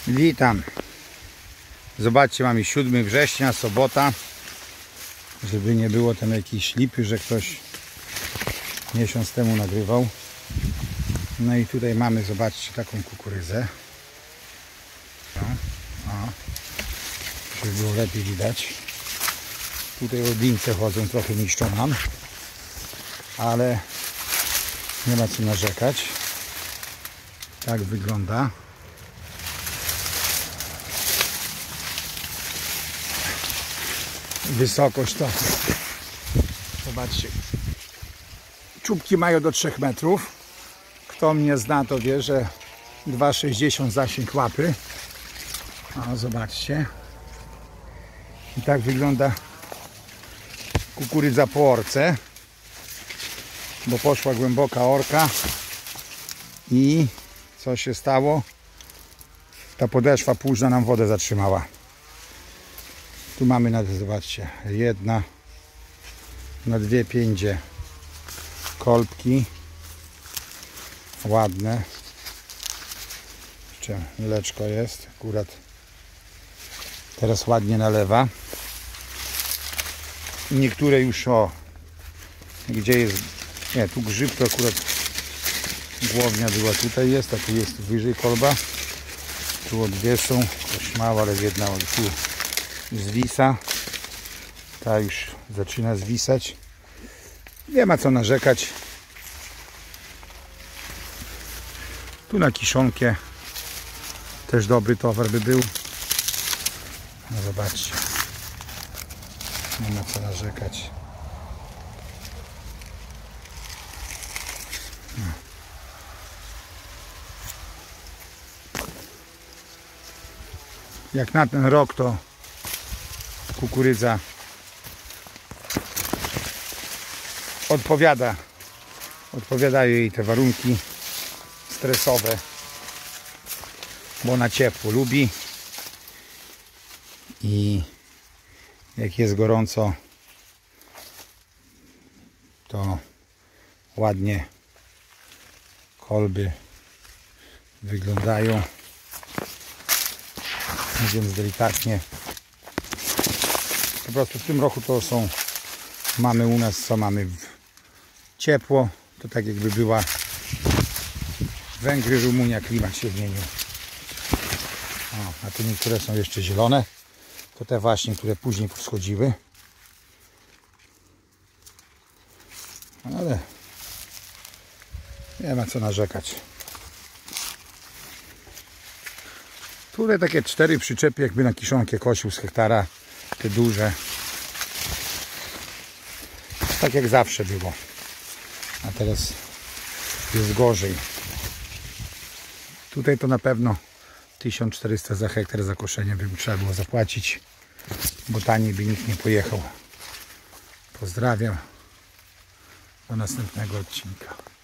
Witam. Zobaczcie, mamy 7 września, sobota. Żeby nie było tam jakiejś lipy, że ktoś miesiąc temu nagrywał. No i tutaj mamy, zobaczcie, taką kukurydzę. O, żeby było lepiej widać. Tutaj odince chodzą, trochę niszczą nam, ale nie ma co narzekać. Tak wygląda. Wysokość to, zobaczcie, czubki mają do 3 metrów. Kto mnie zna, to wie, że 2,60 zasięg łapy. O, zobaczcie. I tak wygląda kukurydza po orce, bo poszła głęboka orka i co się stało? Ta podeszwa płużna nam wodę zatrzymała. Tu mamy, zobaczcie, jedna na 2 piędzie kolbki ładne. Jeszcze mleczko jest, akurat teraz ładnie nalewa. Niektóre już, o, gdzie jest, nie, tu grzyb, to akurat głownia była, tutaj jest, a tu jest wyżej kolba. Tu o 2 są, mała, ale jedna tu zwisa. Ta już zaczyna zwisać. Nie ma co narzekać. Tu na kiszonkę też dobry towar by był. No zobaczcie. Nie ma co narzekać. No. Jak na ten rok to kukurydza odpowiadają jej te warunki stresowe, bo ona ciepło lubi i jak jest gorąco, to ładnie kolby wyglądają, więc delikatnie. Po prostu w tym roku to są, mamy u nas, co mamy ciepło, to tak jakby była Węgry, Rumunia, klimat się zmienił. O, a tu niektóre są jeszcze zielone, to te właśnie, które później powschodziły. Ale nie ma co narzekać. Tutaj takie 4 przyczepy, jakby na kiszonkę kosił z hektara, te duże. Tak jak zawsze było. A teraz jest gorzej. Tutaj to na pewno 1400 za hektar za koszenie by trzeba było zapłacić, bo taniej by nikt nie pojechał. Pozdrawiam. Do następnego odcinka.